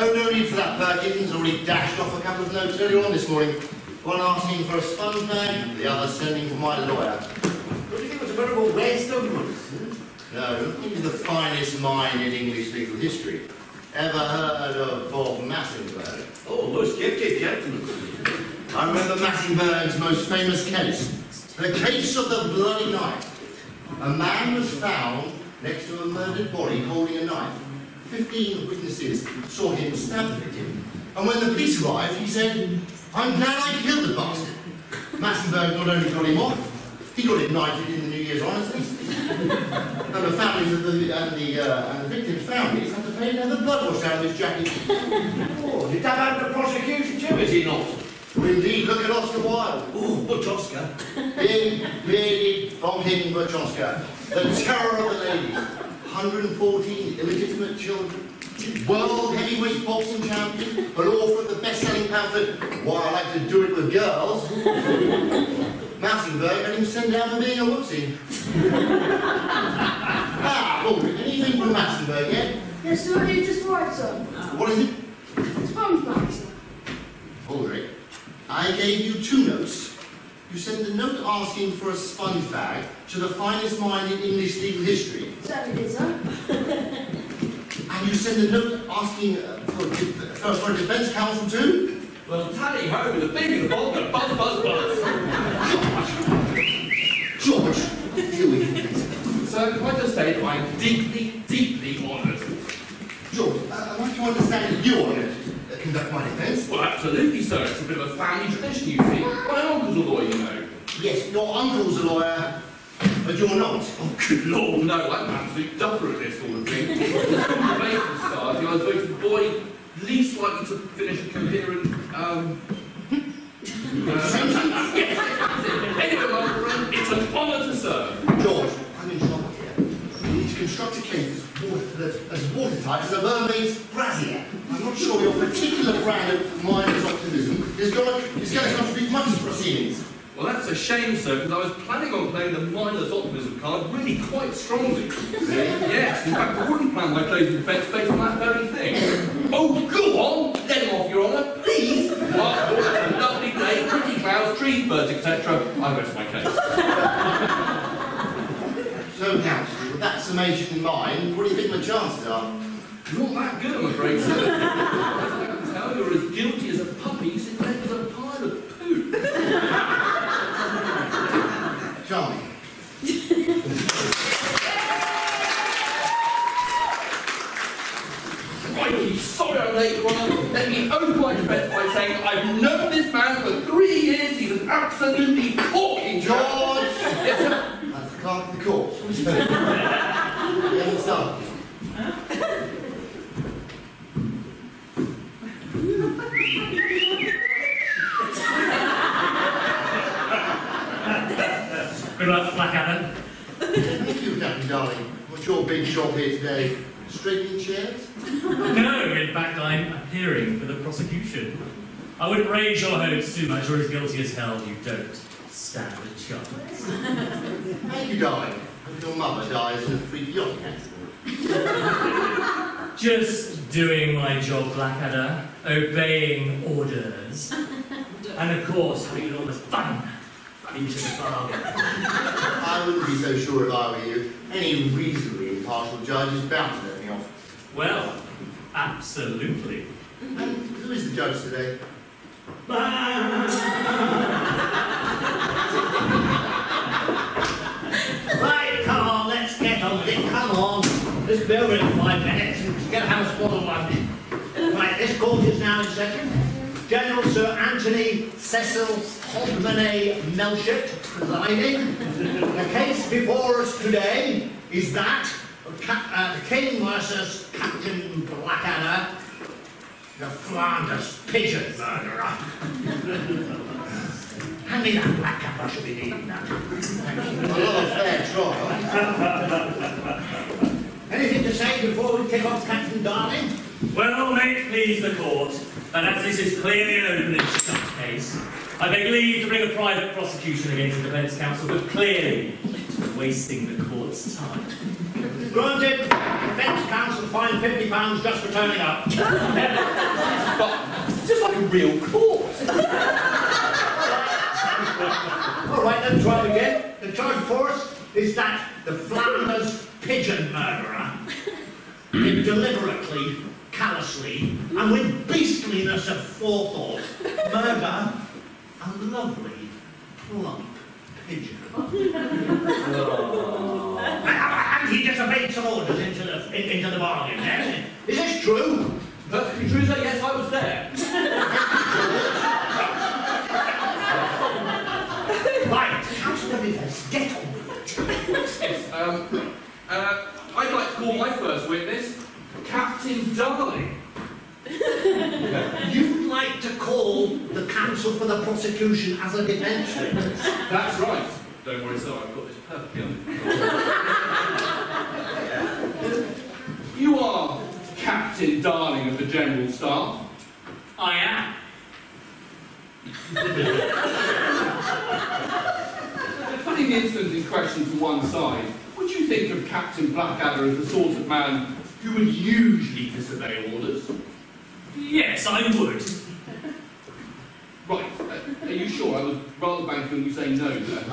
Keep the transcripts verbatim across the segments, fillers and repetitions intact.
Oh, no need for that, Perkins. Already dashed off a couple of notes earlier on this morning. One asking for a sponge bag, the other sending for my lawyer. What do you think was a veritable waste of money? No, he's the finest mind in English legal history. Ever heard of Bob Massenberg? Oh, most gifted gentleman. I remember Massenberg's most famous case. The case of the bloody knife. A man was found next to a murdered body holding a knife. Fifteen witnesses saw him stab the victim. And when the police arrived, he said, "I'm glad I killed the bastard." Massenberg not only got him off, he got him knighted in the New Year's honours list. And the families of the, and the, uh, and the victims' families had to pay another blood wash down his jacket. Oh, did that add the prosecution too, is he not? Well, indeed, look at Oscar Wilde. Oh, Butch Oscar. Big, bearded, bomb-hitting Butch Oscar. The terror of the ladies. one hundred fourteen illegitimate children. World heavyweight boxing champion. An author of the best-selling pamphlet, Why I Like to Do It With Girls. Massenberg had him sent down for being a whoopsie. Ah, oh, anything from Massenberg yet? Yes, sir, you just right, sir. What is it? Sponge bag, sir. Ulrich, I gave you two notes. You sent a note asking for a sponge bag to the finest mind in English legal history. Certainly did, sir. And you sent a note asking uh, for, uh, for a defence counsel too? Well, tally ho with a big and bold and buzz, buzz, buzz. George! George! Deal with it. Sir, can I just say that I'm deeply, deeply honoured. George, uh, I want to understand that you're honoured to conduct my defence. Well, absolutely, sir. It's a bit of a family tradition, you see. My uncle's a lawyer, you know. Yes, your uncle's a lawyer, but you're not. Oh, good Lord, no, I'm an absolute duffer at this sort of thing. The basement started, I was voted the boy least likely to finish a coherent, um... uh, Sentence? Yes, that's it. Anyway, my friend, it's an honour to serve. George, I'm in trouble here. You need to construct a case as, water, that's as watertight as a mermaid's brassiere. I'm not sure your particular brand of mindless optimism is going to, is going to contribute much to proceedings. Well, that's a shame, sir, because I was planning on playing the mindless optimism card really quite strongly. Yes, in fact, I wouldn't plan my closing defence based on that very thing. Oh, go on! Let him off, Your Honour, please! After all, it's a lovely day, pretty clouds, trees, birds, et cetera. I rest my case. So, Counsel, with that summation in mind, what do you think the chances are? Not that good, I'm afraid, sir. As I can tell, you're as guilty as a puppy sitting next to a pile of poo. Charming. Crikey, sorry I'm late, Your Honour. Let me open my defence by saying I've known this man for three years. He's an absolutely corking George! Yes, sir. That's the clerk of the court. You understand? Good luck, Blackadder. Thank you, Captain Darling. What's your big shop here today? Straightening chairs? No, in fact, I'm appearing for the prosecution. I wouldn't raise your hopes too much. You're as guilty as hell. You don't stand a chance. Thank you, darling. Hope your mother dies in a freak yacht accident. Just doing my job, Blackadder. Obeying orders. And of course, having enormous fun. Into the bargain. I wouldn't be so sure if I were you. Any reasonably impartial judge is bound to let me off. Well, absolutely. And who is the judge today? Right, come on, let's get on with it, come on. This will be over in five minutes and get a have a spot of one. Right, this court is now in session. General Sir Anthony Cecil Hogmanay Melchett presiding. The case before us today is that of Cap uh, the King versus Captain Blackadder, the Flanders pigeon murderer. Hand me that black cap, I should be needing that. Thank you. Another fair trial. Anything to say before we kick off, Captain Darling? Well, may it please the court, and as this is clearly an open and shut case, I beg leave to bring a private prosecution against the defence counsel, but clearly wasting the court's time. Granted, defence counsel fined fifty pounds just for turning up. But it's just like a real court. All right, then try again. The charge for us is that the Flanders pigeon murderer, in deliberately, callously, and with beastliness of forethought, murder a lovely, plump pigeon. Oh. and, and he disobeyed some orders into the, in, into the bargain, yes? Is this true? Perfectly true, sir. Yes, I was there. Right, Council of Defence, get on with it. Yes, um, uh, I'd like to call my first witness Captain Darling. You'd like to call the counsel for the prosecution as a defence witness? That's right. Don't worry, sir, I've got this perfectly under control. You are Captain Darling of the General Staff. I am. Putting the incident in question to one side, would you think of Captain Blackadder as the sort of man who would usually disobey orders? Yes, I would. Right, uh, are you sure? I was rather banking on you saying no there.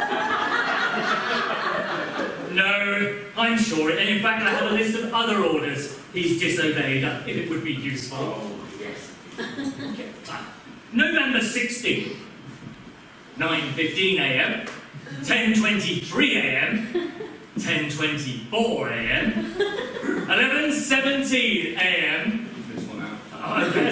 No, I'm sure. And in fact, I have a list of other orders he's disobeyed, uh, if it would be useful. Oh, yes. Okay. Uh, November sixteenth, nine fifteen a m, ten twenty-three a m, ten twenty-four a m, eleven seventeen a m, This one out. oh, okay,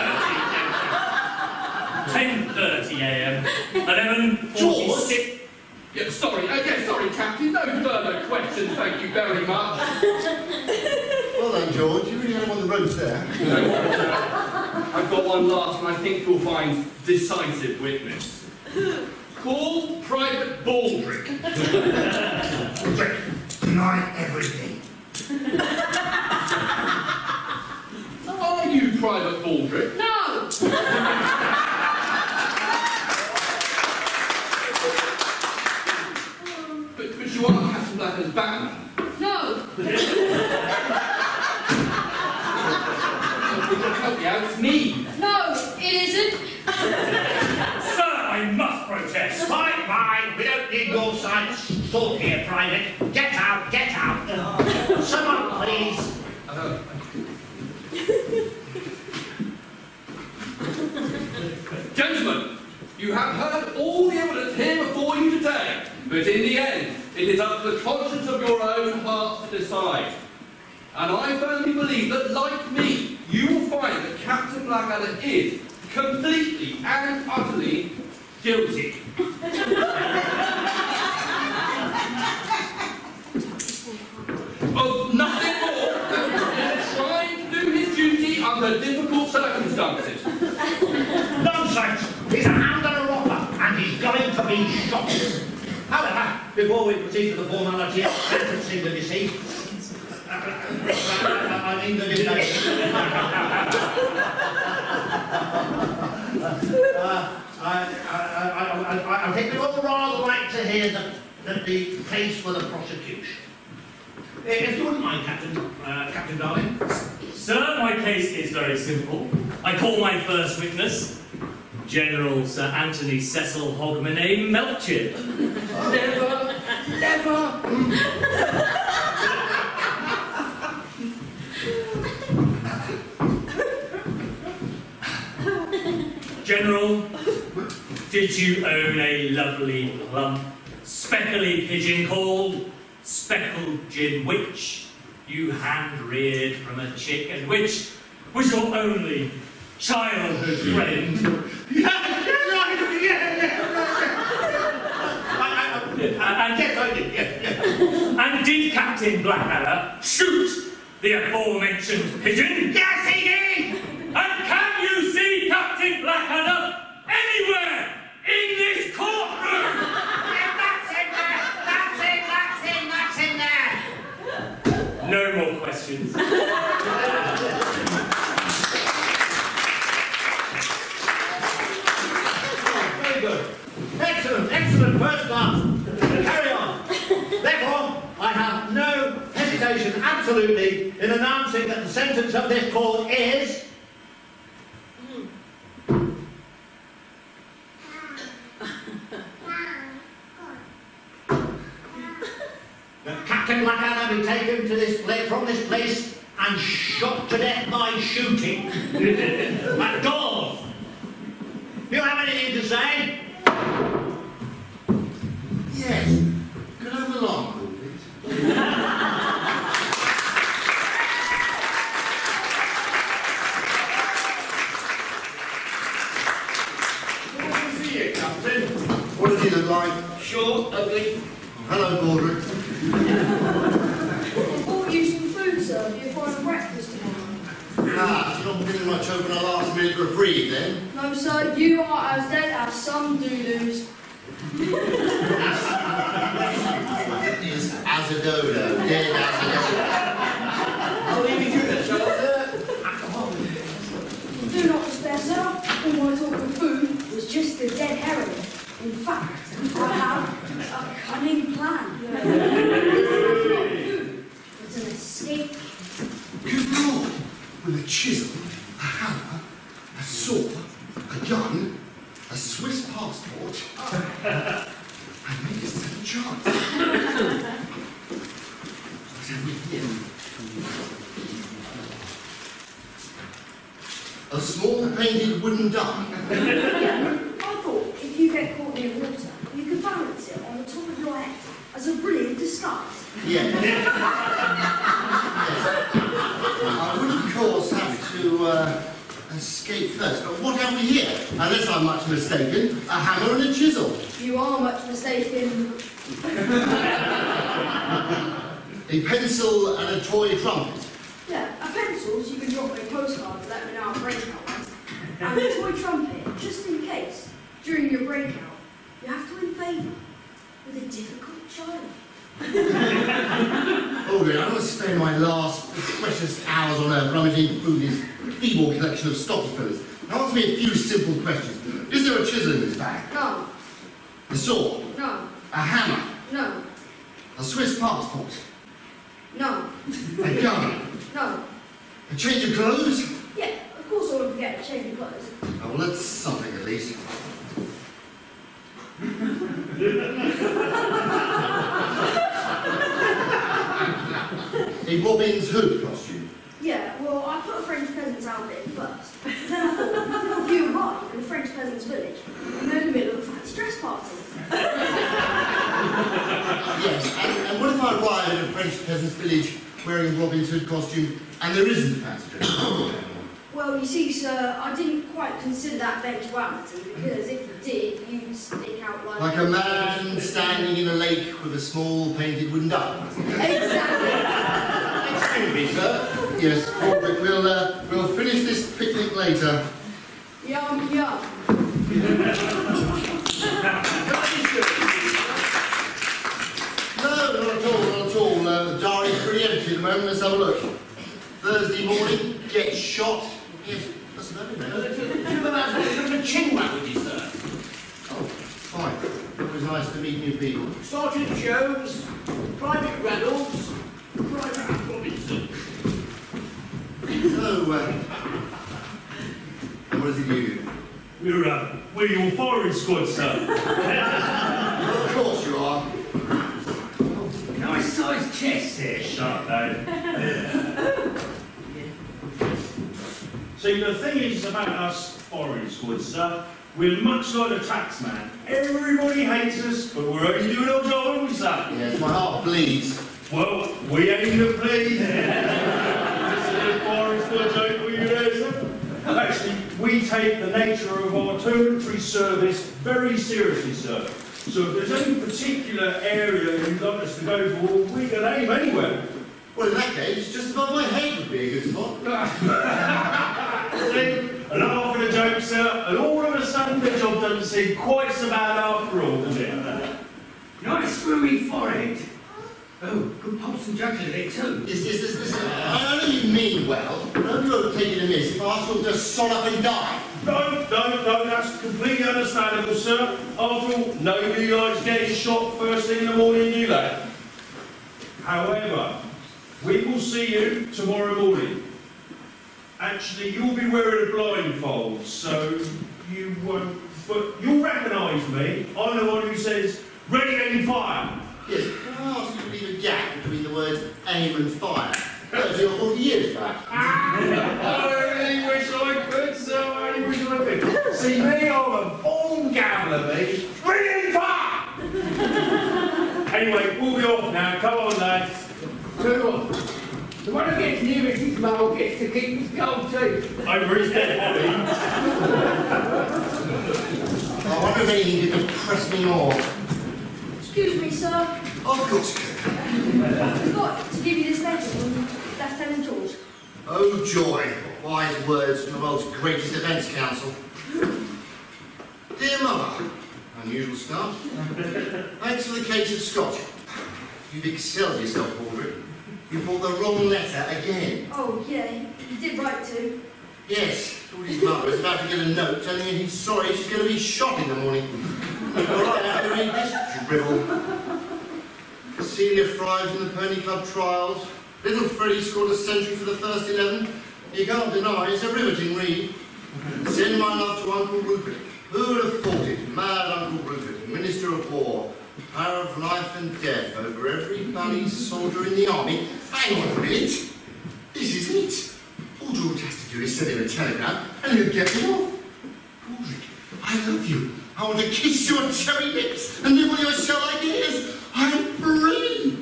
ten thirty a m, eleven forty-six. Yeah, sorry, uh, yeah, sorry, Captain. No further questions, thank you very much. Well done, George. You really had him on the ropes there. No worries, sir. I've got one last, and I think you'll find decisive witness. Call Private Baldrick. Baldrick, deny everything. Are you Private Baldrick? No! But, but you are Captain Blackadder's Batman. No! Yeah, it's me. No, it isn't. Sir, I must protest. Fine, fine. We don't need your side sort here, Private. Get out, get out. Someone, please. Uh, Gentlemen, you have heard all the evidence here before you today, but in the end, it is up to the conscience of your own heart to decide. And I firmly believe that, like me, you will find that Captain Blackadder is completely and utterly guilty. Of nothing more than trying to do his duty under difficult circumstances. Nonsense! He's a hound and a robber, and he's going to be shot. However, before we proceed to the formality of sentencing the deceased, I mean the deceased. uh, I, I, I, I, I think we'd all rather like to hear the, the, the case for the prosecution. If you wouldn't mind, Captain, uh, Captain Darling. Sir, my case is very simple. I call my first witness, General Sir Anthony Cecil Hogmanay Melchett. Never, never. General, did you own a lovely, plump, speckly pigeon called Speckled Jim, which you hand-reared from a chick, and which was your only childhood friend? Yeah, yeah, right, yeah, yeah, right. And, Yes, I did, yeah, yeah. and did Captain Blackadder shoot the aforementioned pigeon? Yes, he did! And can you see Captain Blackadder anywhere in this courtroom? Yeah, that's in there! That's in, that's in, that's in there! No more questions. Very good. Excellent, excellent, first class. Carry on. Therefore, I have no hesitation hesitation, absolutely, in announcing that the sentence of this court is... that Captain Blackadder be taken to this place, from this place and shot to death by shooting. MacDonald, do you have anything to say? Yes. Could I have an alarm call, please? Good to see you, Captain. What does he look like? Short, ugly. Hello, Baldrick. I bought you some food, sir, for your final breakfast tomorrow. Ah, you're not feeling much over our last minute reprieve, then? No, sir, you are as dead as some doodles. Is as a dodo, dead as a dodo. I'll leave you to that, shall I, sir? Do not despair, sir. All my talk of food was just a dead herring. In fact, I have a cunning plan. It's not food, it's an escape. Good Lord! With a chisel, a hammer, a saw, a gun, a Swiss passport, and maybe a second chance. What have we here? A small painted wooden duck. Yeah, I thought if you get caught in water, you could balance it on the top of your head as a brilliant disguise. Yes. Yes. I would, of course, have to uh, escape first. But what have we here? Unless I'm much mistaken, a hammer and a chisel. You are much mistaken. A pencil and a toy trumpet. Yeah, a pencil, so you can drop me a postcard to let me know I'm breaking out one. And a toy trumpet, just in case, during your breakout, you have to win favour with a difficult child. Oh, really, I'm going to spend my last precious hours on earth rummaging through this feeble collection of stopper fillers. Now, answer me a few simple questions. Is there a chisel in this bag? No, A saw? no, A hammer? no, A Swiss passport? no, A gun? no. A change of clothes? Yeah, of course I won't forget to change your clothes. Oh, well, that's something at least. A Robin's Hood costume? Yeah, well, I put a French peasant's outfit in first. Then I thought, what if you arrive in a French peasant's village and they're in the middle of a fancy dress party? Yes, and, and what if I arrive in a French peasant's village wearing a Robin's Hood costume and there isn't a fancy dress party? Well, you see, sir, I didn't quite consider that eventuality because if you did, you'd stick out like... Like a man standing in a lake with a small painted wooden duck. Exactly. Excuse me, sir. Yes, Corporal, we'll, uh, we'll finish this picnic later. Yum, yum. No, not at all, not at all. Uh, the diary's pretty empty at the moment. Let's have a look. Thursday morning, get shot. Yes, that's about it, man. Two about a chin whack with you, sir. Oh, fine. Always nice to meet new people. Sergeant Jones, Private Reynolds, Private Robinson. So, uh, and what is it you do? We're, uh, we're your firing squad, sir. Well, of course you are. Nice sized chest here. Shut down. See, the thing is about us firing squads, sir, we're much like a tax man. Everybody hates us, but we're only doing our job, aren't we, sir? Yes, my heart bleeds. Well, we aim to please. This is a firing squad joke for you there, sir. Actually, we take the nature of our military service very seriously, sir. So if there's any particular area you'd like us to go for, we can aim anywhere. Well, in that case, just above my head would be a good spot. See, a laugh and a joke, sir, and all of a sudden the job doesn't seem quite so bad after all, does it? Nice screwy forehead. Oh, good pops and juggling in it too. Yes, yes, yes, listen, I know you mean well, but don't you take it amiss if I ask you to sol up and die. No, no, no, that's completely understandable, sir. After all, nobody likes getting shot first thing in the morning, do they? However, We will see you tomorrow morning. Actually, you'll be wearing a blindfold, so you won't... But you'll recognise me. I'm the one who says, ready, aim, fire. Yes, can I ask you to leave a gap between the words aim and fire? thirty or forty years back. I really wish I could, so I really wish I could. See me, I'm a born gambler, me. Ready, aim, fire! Anyway, we'll be off now. Come on, lads. Tell you what, the one who gets nearest his mole gets to keep his gold teeth. Over his dead body. I wonder if anything could depress me more. Excuse me, sir. Of course you can. I forgot to give you this letter from Lieutenant George. Oh joy, wise words from the world's greatest defence counsel. Dear Mother, unusual start. Thanks for the case of Scotch. You've excelled yourself, Baldrick. You brought the wrong letter again. Oh, yeah, you did right to. Yes, Tory's mother is about to get a note telling him he's sorry she's going to be shot in the morning. All right, now to read this drivel. Celia thrives in the Pony Club trials. Little Freddie scored a century for the first eleven. You can't deny it's a riveting read. Send my love to Uncle Rupert. Who would have thought it? Mad Uncle Rupert, Minister of War. Power of life and death over every bloody soldier in the army. Hang on a minute. This is it. All George has to do is send him a telegram and he'll get me off. Baldrick, I love you. I want to kiss your cherry lips and live on your shell ideas. I'm free.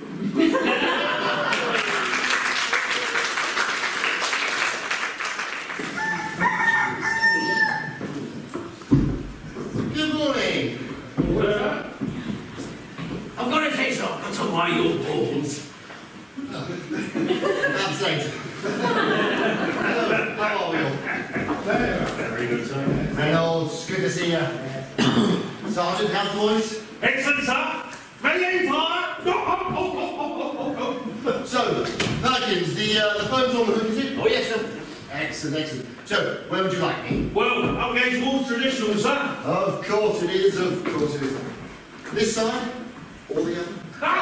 Good morning. Well, I've got to take off. That's why your balls. That's later. How are we all? Very good, sir. Reynolds, good to see you. Sergeant, how's the voice? Excellent, sir. Ready, aim, fire. Oh, oh, oh, oh, oh, oh. So, Perkins, the, uh, the phone's on the hook, is it? Oh, yes, sir. Excellent, excellent. So, where would you like me? Well, up against Wolves Traditional, sir. Of course it is, of course it is. This side, or the other?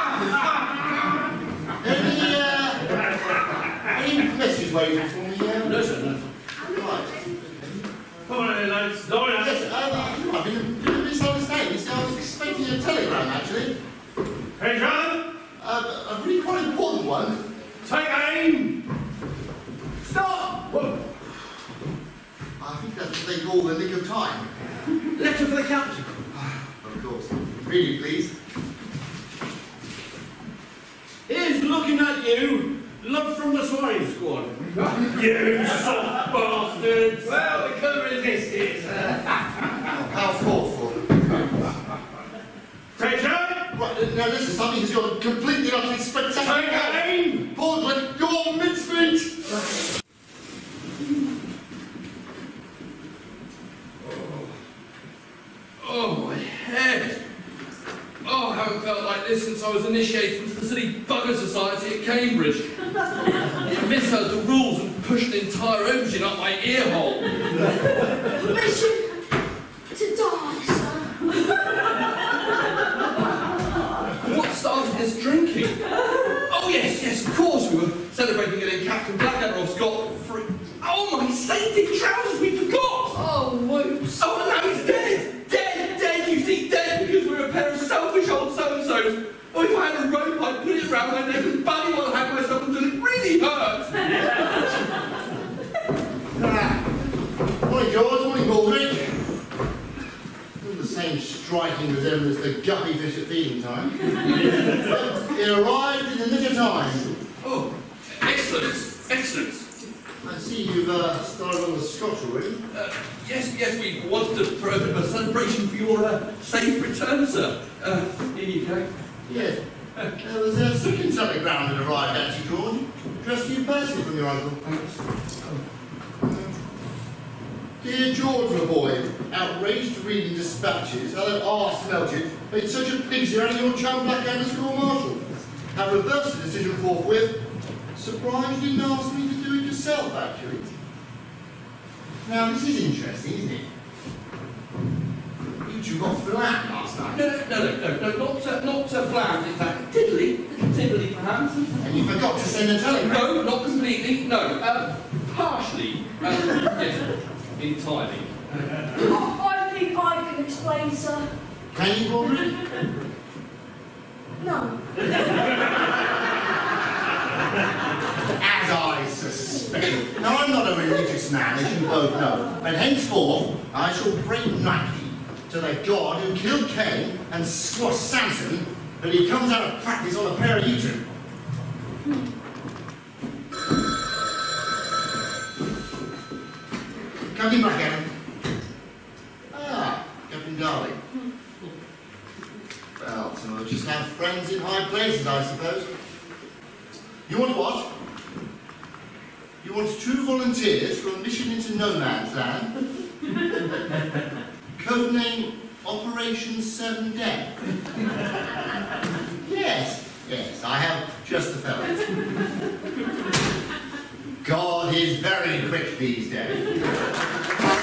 Any, uh, any message waiting for me? Uh, No, sir, no, sir. Right. Come on, then, lads. Go on, Yes, lads. uh, I've been, been a misunderstanding. I was expecting a telegram, actually. Adrian, Uh, a really quite important one. take aim. Stop! What? I think that's what they call the nick of time. Letter for the captain. Of course. Really, please. Here's looking at you. Love from the swine squad. You soft bastards. well, we couldn't resist it, sir. How thoughtful. Take aim. Right, now listen, something has gone completely utterly spectacular. Take aim. Baldrick, go on, mincemeat! Oh, my head. Oh, I haven't felt like this since I was initiated into the silly bugger society at Cambridge. I misheard the rules and pushed an entire aubergine up my ear hole. Permission to die, sir. What started this drinking? Oh, yes, yes, of course, we were celebrating getting Captain Blackadder off scot-free. Oh, my sainted trousers, we forgot! Oh, whoops. Oh, and now he's dead! Dead, dead, you see, dead because we're a pair of selfish old so-and-sos. Oh, if I had a rope, I'd put it around my neck and buddy while I had myself until it really hurt. Ah. Morning, George. Morning, Baldrick. All the same striking resemblance to guppy fish at feeding time. But it arrived in the nick of time. Oh, excellent, excellent. I see you've uh, started on the Scotch already. Uh, yes, yes, we wanted to throw a bit of a celebration for your uh, safe return, sir. Uh, here you go. Yes. Uh, there was a second telegram that arrived at you, George. Addressed to you personally from your uncle. Dear George, my boy, outraged to read in dispatches how that arse melted made such a pig's ear out of your chum Blackadder's court martial. Have reversed the decision forthwith. Surprised you didn't ask me to do it yourself, actually. Now, this is interesting, isn't it? You two got flat last night. No, no, no, no, no, not, uh, not uh, bland, in fact. Tiddly, tiddly perhaps. And you forgot to send a telegram. No, not completely, no. Uh, partially. Um, yes, entirely. I, I think I can explain, sir. Can you, Corporal? No. As I suspected. Now, I'm not a religious man, as you both know, but henceforth I shall pray nightly to the God who killed Cain and squashed Samson that he comes out of practice on a pair of you two. Captain Blackadder. Ah, Captain Darling. Well, some of us just have friends in high places, I suppose. You want what? You want two volunteers for a mission into no man's land? Codename Operation Seven Death. Yes, yes, I have just the fellows. God is very quick these days.